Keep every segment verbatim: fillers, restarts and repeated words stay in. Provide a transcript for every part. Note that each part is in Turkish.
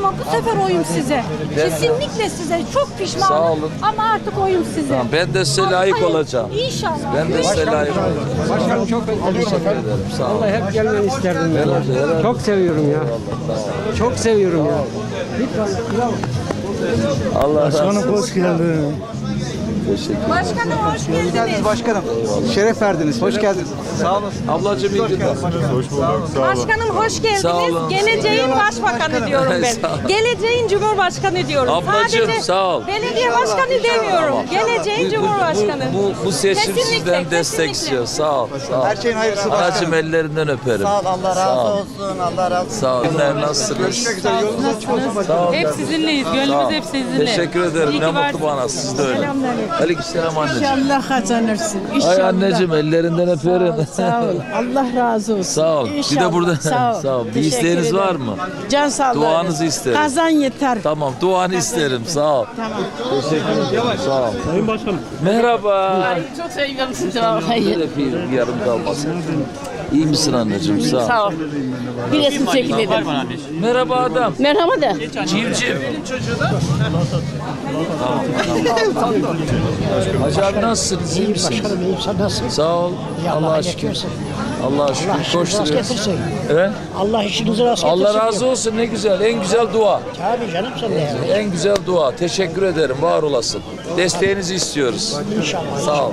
ama bu sefer oyum size. Kesinlikle size. Çok pişmanım. Sağ olun. Ama artık oyum size. Tamam, ben de size layık Hayır, olacağım. İnşallah. Ben de size layık olacağım. Başkanım çok teşekkür ederim. Sağ olun. Vallahi hep gelmeni isterdim. Ya. Herhalde, herhalde. Çok seviyorum ya. Çok seviyorum ya. Allah razı olsun. Başkanım hoş geldin. Teşekkür Başkanım hoş geldiniz. Başkanım. Şeref verdiniz. Hoş geldiniz. Sağ olun. Ablacığım iyi günler. Hoş bulduk. Sağ Başkanım hoş geldiniz. Sağ olun. Geleceğin başbakanı diyorum Sağ ben. olun. Geleceğin cumhurbaşkanı diyorum. Ablacığım, Sadece sağ ol. belediye başkanı demiyorum. Geleceğin cumhurbaşkanı. Bu, bu, bu seçim Kesinlikle, sizden destek kesinlikle. istiyor. Sağ ol. Sağ ol. Her şeyin hayırlısı başkanım. Anacığım ellerinden öperim. Sağ ol. Allah Sağ razı ol. olsun. Allah razı olsun. Sağ ol. Günler nasılsınız? Görüşmek üzere. Yolunuz açık olsun. Sağ ol. Hep sizinleyiz. Sağ ol. Gönlümüz hep sizinle. Teşekkür ederim. İyi Ne ki mutlu bana. Siz de öyle. Aleykümselam anneciğim. İnşallah kazanırsın. İnşallah. Ay anneciğim ellerinden öperim. Sağ ol. Allah razı olsun. Sağ ol. Bir de İnşallah. burada Sağ ol. sağ ol. Bir Teşekkür isteğiniz ederim. var mı? Can sağlığı. Duanızı isterim. Kazan yeter. Tamam, duanı isterim. Sağ ol. Tamam. Teşekkür ederim. Sağ ol. Sayın Başkanım. Merhaba. Çok seviyorum sizi. Hayır. Bir yarım kalmasın. İyi misin anneciğim? Sağ ol. Sağ ol. Bir resim çekilelim. Merhaba adam. Merhaba da. Civciv. Tamam, tamam. Hacı abi nasılsınız? İyi misiniz? İyiyim, sen nasılsın? Sağ ol. Allah'a şükür. Allah'a şükür. Koşturuyoruz. Evet. Allah işinizi rast getirsin. Allah razı olsun. Ne güzel. En güzel dua. Tabii canım sen de yani. En güzel dua. Teşekkür ederim. Var olasın. Desteğinizi istiyoruz. İnşallah. Sağ ol.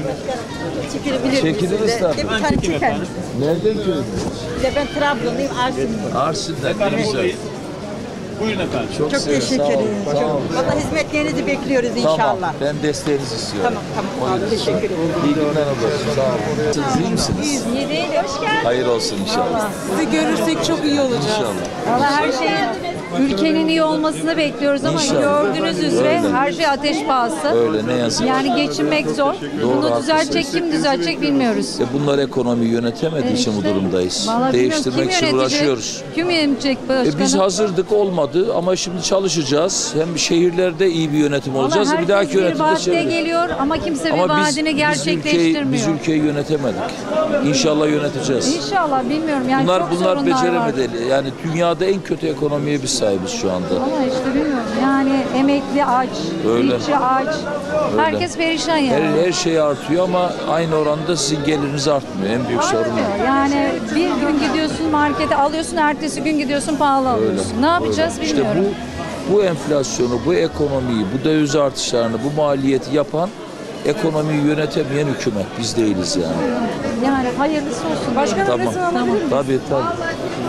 Çekiliriz tabii. Bir tane çeker misin? Nereden ki? Bir de ben Trabzonluyum, Arsinliyim. Arsin'den. Ne güzel. Buyurun efendim. Çok, Çok seviyorum. teşekkür Sağ olun. ederim. Sağ olun. Valla hizmetlerinizi bekliyoruz inşallah. Tamam. Ben desteğinizi istiyorum. Tamam, tamam. Abi, teşekkür ederim. İyi günler ablacığım. Sağ olun. Siz iyi misiniz? İyi değil, hoş geldin. Hayır olsun inşallah. Sizi görürsek çok iyi olacağız. İnşallah. Valla her şeyin ülkenin iyi olmasını bekliyoruz ama İnşallah. gördüğünüz üzere Öyle. her şey ateş pahası. Öyle ne yazık. Yani geçinmek zor. Doğru, Bunu düzeltecek haklısınız. kim düzeltecek bilmiyoruz. E bunlar ekonomiyi yönetemediği için bu İşte, durumdayız. vallahi Değiştirmek bilmiyorum, için kim yönetecek? uğraşıyoruz. Kim yönetecek başkanım? E biz hazırdık olmadı ama şimdi çalışacağız. Hem şehirlerde iyi bir yönetim Vallahi olacağız. Bir herkes dahaki bir yönetimde vaatle çevre. geliyor ama kimse bir Ama biz, vaadini biz, ülkeyi, gerçekleştirmiyor. biz ülkeyi yönetemedik. İnşallah yöneteceğiz. İnşallah bilmiyorum yani Bunlar çok bunlar sorunlar var. beceremedi. Yani dünyada en kötü ekonomiye biz sahibiz şu anda. Ama işte bilmiyorum yani emekli aç, Öyle. işçi aç, herkes perişan yani. Her, her şey artıyor ama aynı oranda sizin geliriniz artmıyor. En büyük sorun o. Yani bir gün gidiyorsun markete alıyorsun, ertesi gün gidiyorsun pahalı alıyorsun. Ne yapacağız İşte bilmiyorum. bu bu enflasyonu, bu ekonomiyi, bu döviz artışlarını, bu maliyeti yapan ekonomiyi yönetemeyen hükümet. Biz değiliz yani. Yani hayırlısı olsun. Başkanım Tamam. Tamam. Tabii tabii.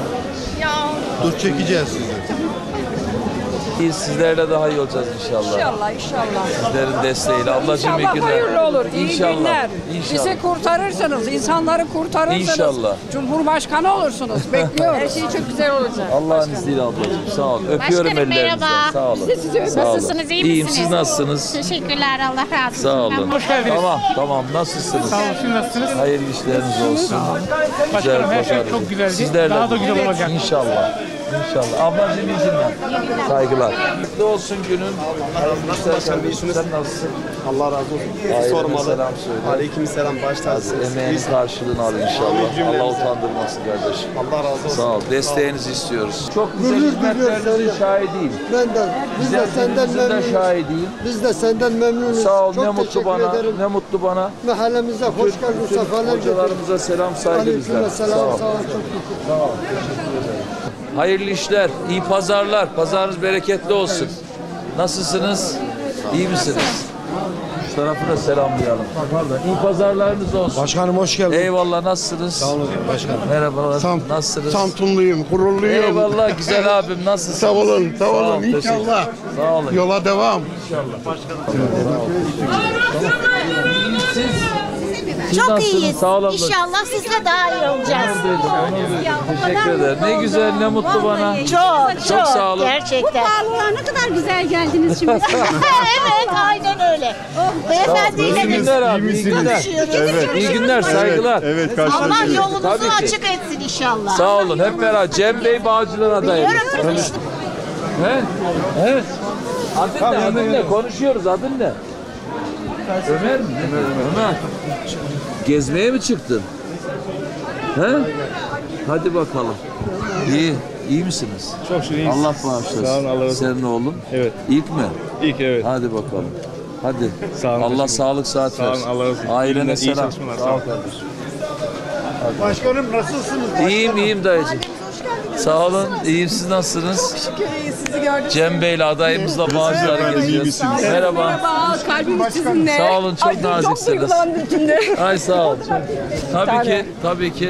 Dur çekeceğiz sizi. Biz sizlerle daha iyi olacağız inşallah. İnşallah inşallah. Sizlerin desteğiyle. Ablacığım iyi İnşallah günler. hayırlı olur. İyi İnşallah. günler. İnşallah. Bizi kurtarırsınız. İnsanları kurtarırsınız. İnşallah. Cumhurbaşkanı olursunuz. Bekliyoruz. Her şey çok güzel olacak. Allah'ın izniyle ablacığım. Sağ olun. Öpüyorum Başkanım, ellerinizden. merhaba. Sağ olun. Sağ olun. Nasılsınız, iyi İyiyim. misiniz? Siz nasılsınız? Teşekkürler, Allah razı olsun. Sağ olun. Hoş geldiniz. Tamam, tamam. Nasılsınız? Sağ olun, siz nasılsınız? Hayırlı işleriniz olsun. Başkanım, her şey pazar çok günü. güzeldi. Sizlerle Daha da güzel olacak. İnşallah. İnşallah. Ablacığım iyi günler. Saygılar. Mutlu olsun günün. Başkanım iyisiniz. Sen nasılsın? Allah razı olsun. Aleyküm Sormalı. selam söyle. Aleykümselam. Baş tacısınız. Emeğinin karşılığını al inşallah. Allah utandırmasın kardeşim. Allah razı olsun. Sağ ol. Desteğinizi istiyoruz. Çok güzel hizmetlerinizin şahidiyim. Ben de, biz de senden Hizmetinizin de memnunuz. şahidiyim. Biz de senden memnunuz. Sağ ol. Çok Ne mutlu teşekkür bana. ederim. Ne mutlu bana. Mahallemize hoş geldin, Bütün sefalar getirdin. hocalarımıza selam saygı bizler. Aleykümselam, Sağ ol. sağ ol, çok teşekkür Sağ ol. Teşekkür ederim. Hayırlı işler, iyi pazarlar. Pazarınız bereketli olsun. Nasılsınız? İyi misiniz? Şu tarafı da selamlayalım. İyi pazarlarınız olsun. Başkanım hoş geldin. Eyvallah, nasılsınız? Sağ olun başkanım. Merhabalar, Sam, nasılsınız? Samsunluyum, gururluyum. Eyvallah güzel abim, nasılsınız? Sağ olun, sağ olun. ol, teşekkür- İnşallah. Sağ olun. Yola devam. Siz, siz Çok nasılsınız? iyiyiz. Sağ olun. İnşallah sizle daha iyi olacağız. Teşekkür ederim. Ne güzel, ne mutlu bana. Çok, Çok sağ olun. Gerçekten. Pahalılığa ne kadar güzel geldiniz şimdi. Evet, aynen öyle. Beyefendiyle İyi de günler abi, iyi günler. konuşuyoruz. İyi günler, saygılar. Evet, Allah yolunuzu Tabii ki. açık etsin inşallah. Sağ olun, hep beraber. Cem Bey Bağcılar adayı. Biliyorum. He? Evet. Adın ne? Adın ne? Konuşuyoruz. Adın ne? Ömer mi? Ömer. Gezmeye mi çıktın? He? Hadi bakalım. İyi. İyi misiniz? Çok şükür iyiyiz. Allah bağışlasın. Sağ olun, Allah razı olsun. Senin oğlun? Evet. İlk mi? İlk evet. Hadi bakalım. Hadi. Sağ olun, Allah teşekkür sağlık saat Sağ olun, versin. Allah razı olsun. Ailene İyi selam. çalışmalar, sağ olun. Başkanım nasılsınız? İyiyim iyiyim dayıcığım. Sağ olun. İyiyim, siz nasılsınız? Şükür iyi sizi gördük. Cem Bey'le adayımızla bağcıları geziyoruz. Merhaba. Merhaba, kalbimiz sizinle. Sağ olun, çok Ay, Çok naziksiniz. duygulandım şimdi. Ay sağ ol. Tabii ki, tabii ki.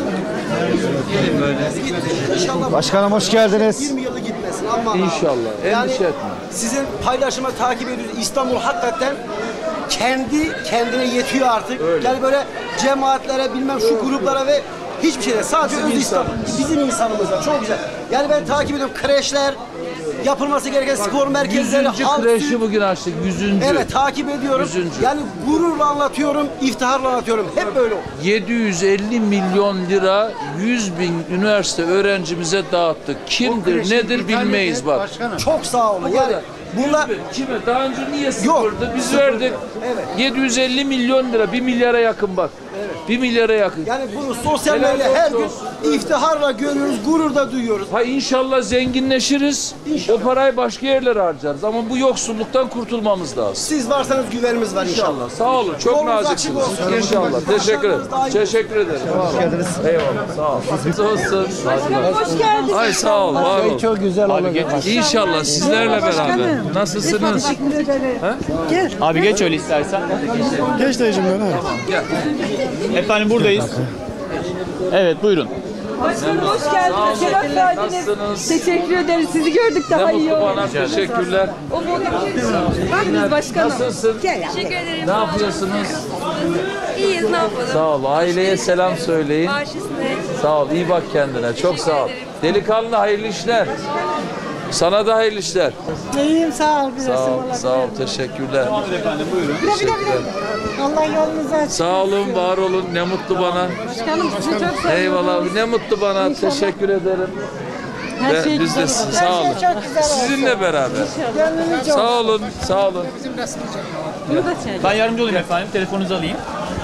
Başkanım hoş geldiniz. yirmi yılı gitmesin ama. İnşallah. Endişe etme. Sizin paylaşıma takip ediyoruz. İstanbul hakikaten kendi kendine yetiyor artık. Yani böyle cemaatlere bilmem şu gruplara ve hiçbir şeyde sadece öz İstanbul. Bizim insanımızla çok güzel. Yani ben takip ediyorum kreşler, yapılması gereken spor merkezleri, Yüzüncü halk kreşi bugün açtık. Yüzüncü. Evet takip ediyorum. Yüzüncü. Yani gururla anlatıyorum, iftiharla anlatıyorum. Hep böyle oldu. yedi yüz elli milyon lira yüz bin üniversite öğrencimize dağıttık. Kimdir, nedir bilmeyiz bak. Çok sağ olun. Yani bunlar Kime? Kime? Daha önce niye Yok, sıfırdı? Biz sıfırdı. verdik. Evet. yedi yüz elli milyon lira. Bir milyara yakın bak. Bir milyara yakın. yani bunu sosyal Helal medyada her gün olsun. iftiharla görüyoruz, gurur da duyuyoruz. Ha inşallah zenginleşiriz. İnşallah. O parayı başka yerlere harcarız. Ama bu yoksulluktan kurtulmamız lazım. Siz varsanız güvenimiz var inşallah. İnşallah. Sağ olun. Çok Yolunuz naziksiniz. açık olsun. İnşallah. Teşekkür ederim. Teşekkür ederim. Hoş geldiniz. Eyvallah. Sağ ol. Siz olsun. Hoş geldiniz. Ay sağ ol. Var ol. Çok güzel olacak. İnşallah sizlerle beraber. Nasılsınız? Abi geç öyle istersen. Geç dayıcım ben ha. Gel. Efendim buradayız. Evet buyurun. Başkanım hoş geldiniz. Şeref verdiniz. Nasılsınız? Teşekkür ederiz. Sizi gördük daha Ne iyi mutlu oldu. bana. Teşekkürler. Bakınız başkanım. Nasılsın? Teşekkür ederim. Ne yapıyorsunuz? İyiyiz, ne yapalım? Sağ ol. Aileye selam söyleyin. Baş üstüne. Sağ ol. İyi bak kendine. Çok sağ ol. Delikanlı hayırlı işler. Sana da hayırlı işler. İyiyim sağ ol. Sağ ol. Sağ ol. Teşekkürler. Efendim buyurun. Teşekkürler. Allah yolunuzu açsın. Sağ olun, var olun. Ne mutlu bana. Başkanım sizi çok seviyorum. Eyvallah. Ne mutlu bana. Teşekkür ederim. Her Ve şey biz de güzel olacak. sağ olun. çok güzel olsun. Sizinle beraber. Sağ olun. Sağ olun. Bunu da çek. Ben yardımcı olayım efendim. Telefonunuzu alayım.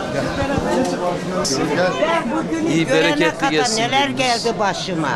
İyi bereketli geçsin. Neler geldi başıma.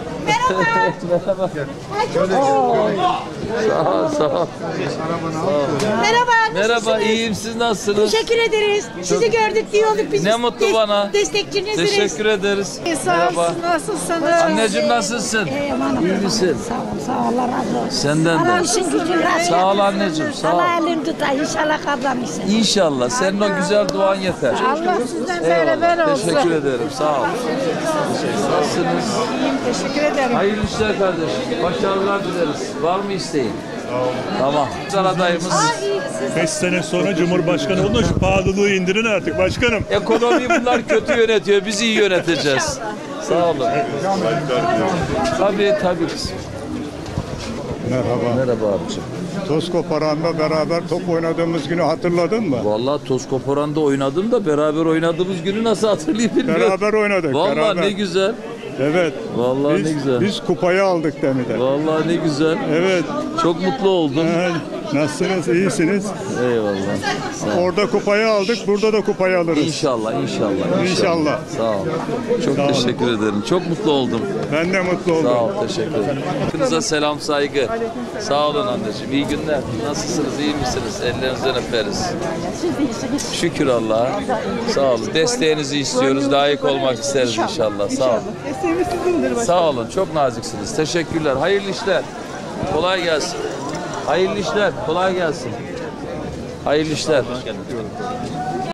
Sağ ol, sağ ol. Merhaba. Merhaba, iyiyim. Siz nasılsınız? Teşekkür ederiz. Sizi gördük diye olduk. Biz Ne mutlu bana. Destekçinizsiniz. Teşekkür ederiz. Sağ ol. Merhaba. Siz nasılsınız? Anneciğim nasılsın? İyi misin? Sağ ol. Sağ ol. Allah razı olsun. Senden de. İşin gücün rast Sağ ol getirsin. anneciğim, sağ ol. Allah elini tutar. İnşallah kazanırsın. İnşallah. Senin o güzel duan yeter. Allah sizden beraber Eyvallah. olsun. Teşekkür ederim. Sağ ol. Nasılsınız? Teşekkür ederim. Hayırlı işler kardeşim. Başarılar dileriz. Var mı isteğin? Tamam. Güzel adayımız. beş sene sonra Cumhurbaşkanı olun da şu pahalılığı indirin artık başkanım. Ekonomiyi bunlar kötü yönetiyor. Biz iyi yöneteceğiz. Sağ olun. Tabii tabii. Merhaba. Merhaba abicim. Toz koparanla beraber top oynadığımız günü hatırladın mı? Vallahi toz koparanda oynadım da beraber oynadığımız günü nasıl hatırlayayım bilmiyorum. Beraber oynadık. Vallahi beraber. ne güzel. Evet. Vallahi biz, ne güzel. Biz kupayı aldık Demir'de. Vallahi ne güzel. Evet. Çok mutlu oldum. Ee, nasılsınız? İyisiniz? Eyvallah. Sağ ol. Orada kupayı aldık, burada da kupayı alırız. İnşallah, inşallah. İnşallah. Sağ ol. Çok Sağ ol. teşekkür ederim. Çok mutlu oldum. Ben de mutlu oldum. Sağ ol, teşekkür ederim. Hepinize selam, saygı. Sağ olun anneciğim. İyi günler. Nasılsınız, iyi misiniz? Ellerinizden öperiz. Şükür Allah'a. Sağ olun. Desteğinizi istiyoruz. Layık olmak isteriz inşallah. Sağ olun. Sağ olun. Çok naziksiniz. Teşekkürler. Hayırlı işler. Kolay gelsin. Hayırlı işler. Kolay gelsin. Hayırlı işler.